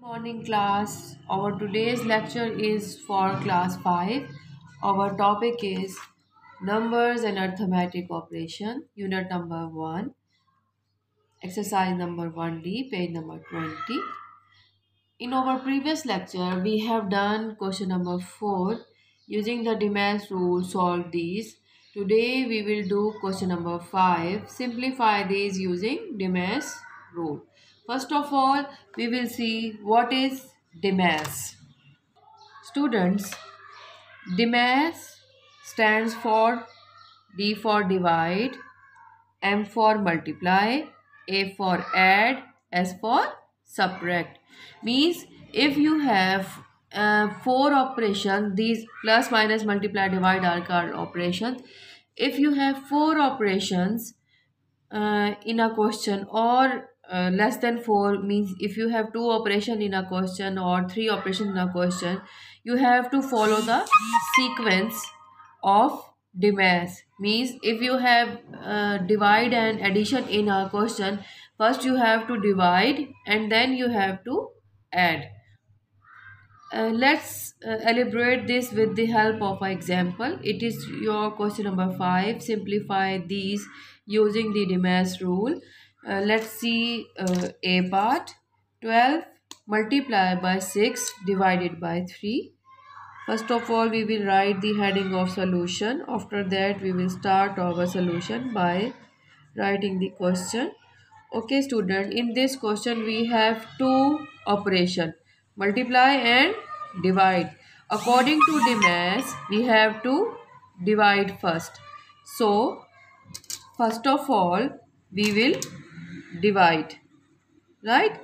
Morning class. Our today's lecture is for class 5. Our topic is numbers and arithmetic operation, unit number 1, exercise number 1D, page number 20. In our previous lecture, we have done question number 4 using the Demas rule, solve these. Today we will do question number 5, simplify these using Demas rule. First of all, we will see what is Demas. Students, Demas stands for D for divide, M for multiply, A for add, S for subtract. Means if you have four operations, these plus, minus, multiply, divide are called operations. If you have four operations in a question or less than 4, means if you have two operation in a question or three operation in a question, you have to follow the sequence of Demas. Means if you have divide and addition in a question, first you have to divide and then you have to add. Let's elaborate this with the help of an example. It is your question number 5. Simplify these using the Demas rule. Let's see A part. 12 multiplied by 6 divided by 3. First of all, we will write the heading of solution. After that, we will start our solution by writing the question. Okay, student, in this question we have two operation, multiply and divide. According to Demas, we have to divide first. So, first of all, we will divide, right?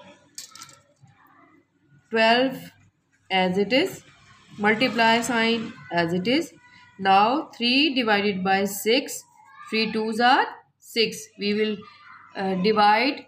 12 as it is, multiply sign as it is. Now 3 divided by 6, 3 twos are 6. We will divide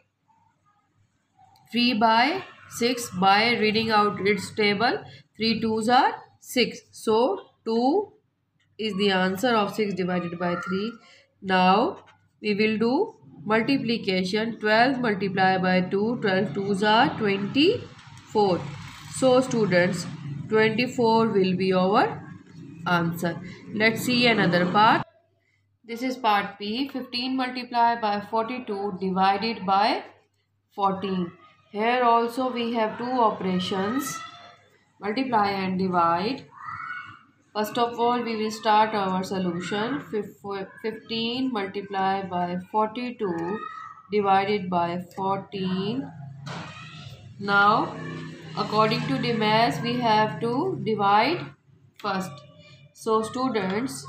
3 by 6 by reading out its table. 3 twos are 6. So 2 is the answer of 6 divided by 3. Now we will do multiplication. 12 multiplied by 2. 12 twos are 24. So students, 24 will be our answer. Let's see another part. This is part B. 15 multiplied by 42 divided by 14. Here also we have two operations, multiply and divide. First of all, we will start our solution. 15 multiplied by 42 divided by 14. Now, according to Demas, we have to divide first. So, students,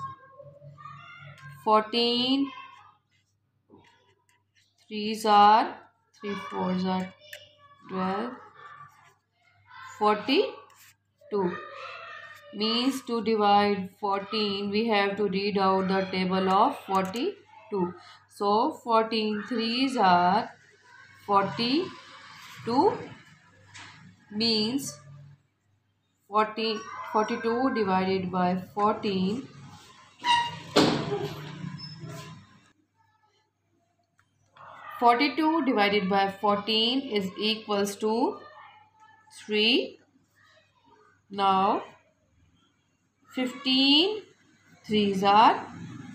14 3s are 3 4s are 12, 42. Means to divide 14, we have to read out the table of 42. So 14 3s are 42, means 42 divided by 14. 42 divided by 14 is equals to 3. Now 15 3s are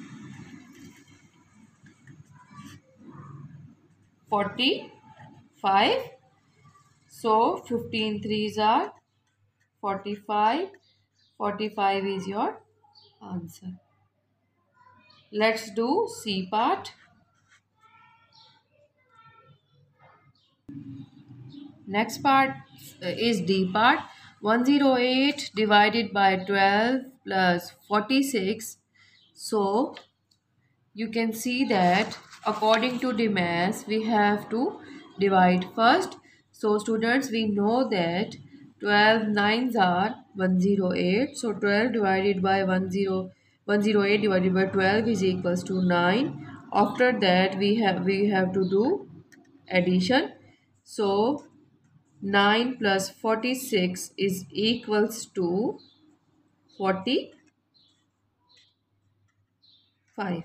45. So 15 3s are 45. 45 is your answer. Let's do C part. Next part is D part. 108 divided by 12 plus 46. So you can see that according to Demas, we have to divide first. So students, we know that 12 nines are 108. So 12 divided by 108 divided by 12 is equals to 9. After that, we have to do addition. So 9 plus 46 is equals to 45.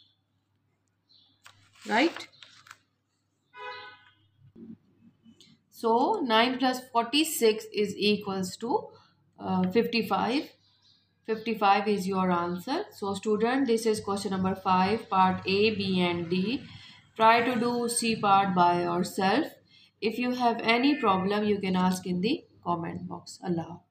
Right? So 9 plus 46 is equals to 55. 55 is your answer. So student, this is question number 5, part A, B and D. Try to do C part by yourself. If you have any problem, you can ask in the comment box. Allah.